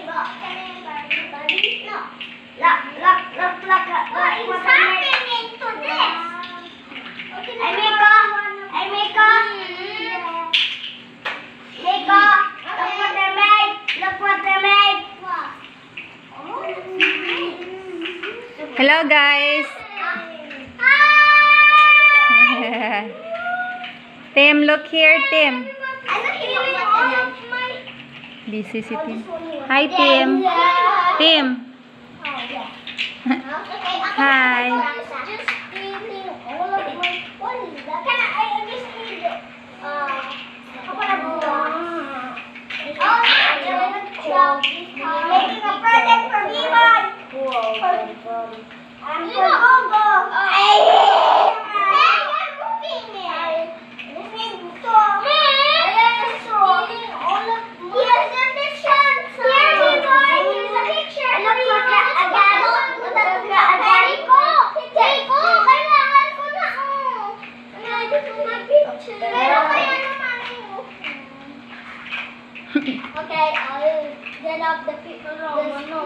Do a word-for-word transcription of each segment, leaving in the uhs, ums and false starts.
Look, look, look, look, look. What is happening to this? Hey, Miko. Hey, Miko. Miko, look what they made. Look what they made. Hello, guys. Tim, look here, Tim. Busy si Tim. Hi, Tim. Tim. Hi. Making a present for Vivan. And for Gogo. Hey, you're moving it. This is so. Here's the mission. Here we go. Here's a picture. Look, look at again. Look at again. Go. Kailangan ko na. Kailangan ko na picture. Pero kaya naman. Okay, I'll get up the picture. No, no,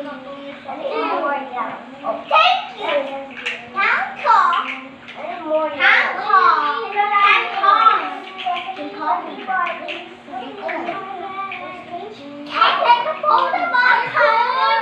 oh, thank you. Hancock. Hancock. Hancock. I take a photo of my car.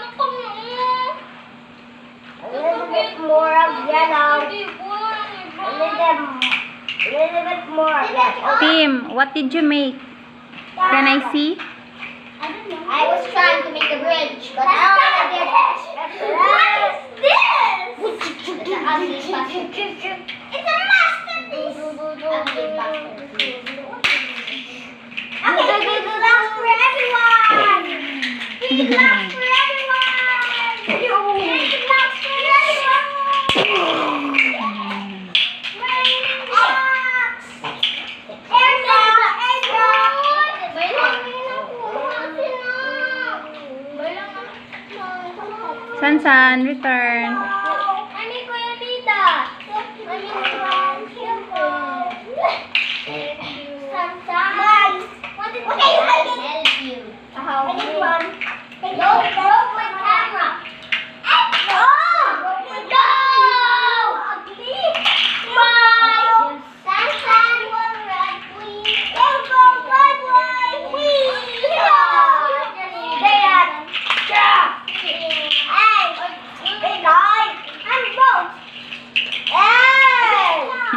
A little bit more of yellow. A little, a little bit more of yellow. Tim, what did you make? Can I see? I don't know. I was trying to make a bridge, but I don't did. What is this? It's an ugly masterpiece. It's a masterpiece. Ugly masterpiece. Okay, big love for everyone. Big love for everyone. Big love for everyone. Raining rocks. Airdrop, airdrop. San San, return. Mami, Kuya Bida. Mami, San San. What did okay, you I can help you. How? I did one. No, broke my camera. Oh! No! Ugly. Bye. San San, one red, please. Go, go, bye, bye. Please. Dad. Yeah. Hey, big guy, I'm both. Hey!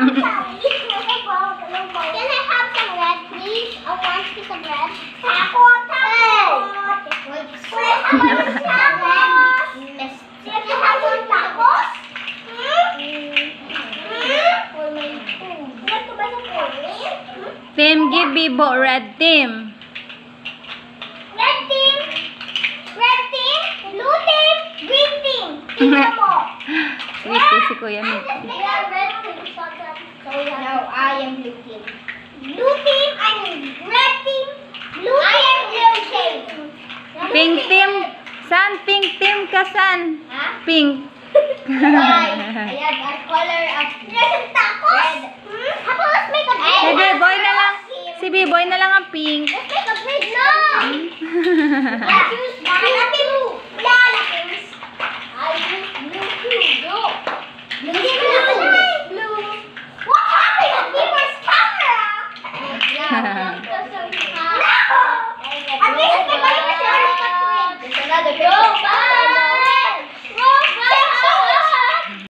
Can I have some bread, please? I want a piece of bread. Taco, taco. Wait, how about tacos? Can I have some tacos? Hmm? Hmm? Want to buy some for me? Tim, give Bibo red, Tim. Red team. Red team. Blue team. Green team. Tingnan mo. Sweet si Kuya Mick. They are red team. So no, I am blue team. Blue team, I mean red team. Blue I team, am blue team. Pink Tim. San? Pink Tim ka, San? Huh? Pink. Why? I have a color of red tacos. Hmm? How about let's make a Si B-boy na lang. Si B-boy na lang ang pink.